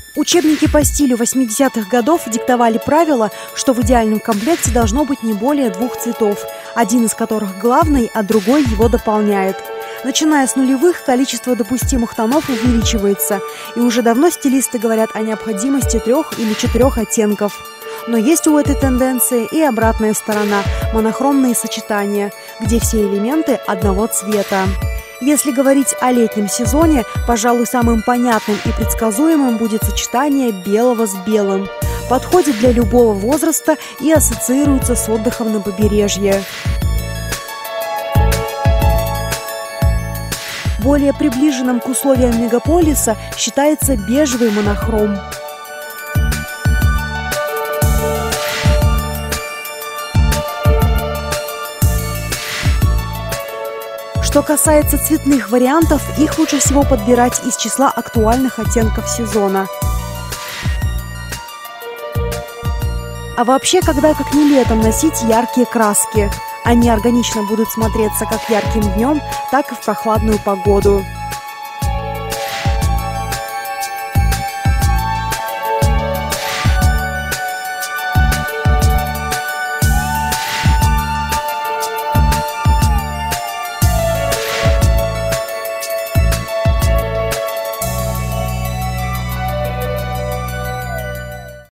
Учебники по стилю 80-х годов диктовали правило, что в идеальном комплекте должно быть не более 2 цветов, один из которых главный, а другой его дополняет. Начиная с нулевых, количество допустимых тонов увеличивается, и уже давно стилисты говорят о необходимости 3 или 4 оттенков. Но есть у этой тенденции и обратная сторона – монохромные сочетания, где все элементы одного цвета. Если говорить о летнем сезоне, пожалуй, самым понятным и предсказуемым будет сочетание белого с белым. Подходит для любого возраста и ассоциируется с отдыхом на побережье. Более приближенным к условиям мегаполиса считается бежевый монохром. Что касается цветных вариантов, их лучше всего подбирать из числа актуальных оттенков сезона. А вообще, когда как не летом носить яркие краски. Они органично будут смотреться как ярким днем, так и в прохладную погоду.